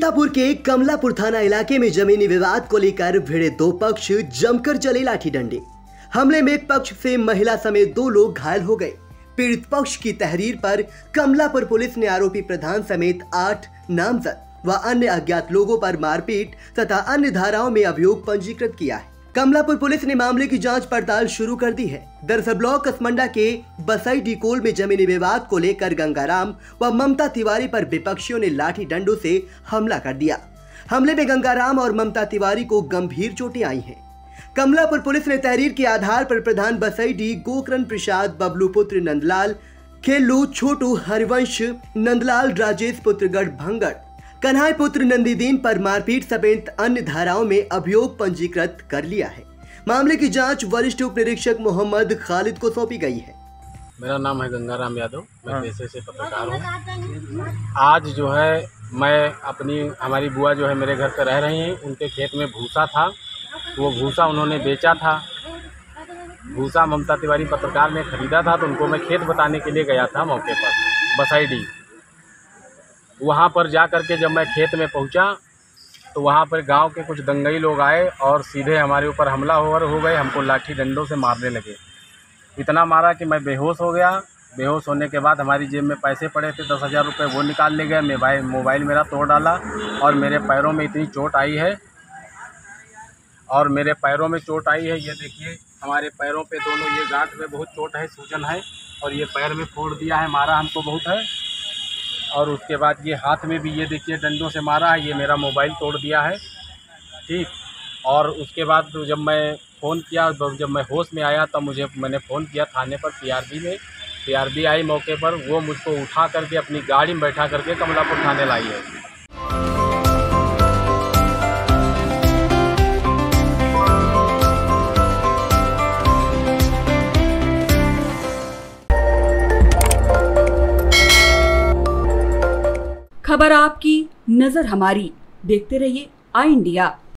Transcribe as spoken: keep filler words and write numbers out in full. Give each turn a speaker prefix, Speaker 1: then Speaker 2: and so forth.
Speaker 1: कमलापुर के कमलापुर थाना इलाके में जमीनी विवाद को लेकर भिड़े दो पक्ष जमकर चले लाठी डंडे। हमले में एक पक्ष से महिला समेत दो लोग घायल हो गए। पीड़ित पक्ष की तहरीर पर कमलापुर पुलिस ने आरोपी प्रधान समेत आठ नामजद व अन्य अज्ञात लोगों पर मारपीट तथा अन्य धाराओं में अभियोग पंजीकृत किया है। कमलापुर पुलिस ने मामले की जांच पड़ताल शुरू कर दी है। दरअसल ब्लॉक कसमंडा के बसाई डिकोल में जमीनी विवाद को लेकर गंगाराम व ममता तिवारी पर विपक्षियों ने लाठी डंडों से हमला कर दिया। हमले में गंगाराम और ममता तिवारी को गंभीर चोटें आई हैं। कमलापुर पुलिस ने तहरीर के आधार पर प्रधान बसाईडी गोकरण प्रसाद, बबलू पुत्र नंदलाल, खेलू छोटू हरिवंश, नंदलाल राजेश पुत्रगढ़ भंगड़, कन्हाई पुत्र नंदीदीन पर मारपीट समेत अन्य धाराओं में अभियोग पंजीकृत कर लिया है। मामले की जांच वरिष्ठ उप निरीक्षक मोहम्मद खालिद को सौंपी गई है।
Speaker 2: मेरा नाम है गंगाराम यादव, मैं पेशे से पत्रकार हूँ। आज जो है मैं अपनी हमारी बुआ जो है मेरे घर पर रह रही हैं, उनके खेत में भूसा था, वो भूसा उन्होंने बेचा था। भूसा ममता तिवारी पत्रकार ने खरीदा था, तो उनको मैं खेत बताने के लिए गया था मौके पर बसाईडी। वहाँ पर जा कर के जब मैं खेत में पहुँचा तो वहाँ पर गांव के कुछ दंगई लोग आए और सीधे हमारे ऊपर हमला हो हो गए। हमको लाठी डंडों से मारने लगे। इतना मारा कि मैं बेहोश हो गया। बेहोश होने के बाद हमारी जेब में पैसे पड़े थे दस हज़ार रुपये, वो निकाल ले गए। मोबाइल मोबाइल मेरा तोड़ डाला और मेरे पैरों में इतनी चोट आई है और मेरे पैरों में चोट आई है। ये देखिए हमारे पैरों पे दोनों ये गांठ में बहुत चोट है, सूजन है, और ये पैर में फोड़ दिया है, मारा हमको बहुत है। और उसके बाद ये हाथ में भी ये देखिए डंडों से मारा है। ये मेरा मोबाइल तोड़ दिया है, ठीक। और उसके बाद जब मैं फ़ोन किया, जब मैं होश में आया तब मुझे मैंने फ़ोन किया थाने पर, पीआरबी में। पीआरबी आई मौके पर, वो मुझको उठा करके अपनी गाड़ी में बैठा करके कमलापुर थाने लाई है।
Speaker 3: खबर आपकी, नजर हमारी। देखते रहिए आई इंडिया।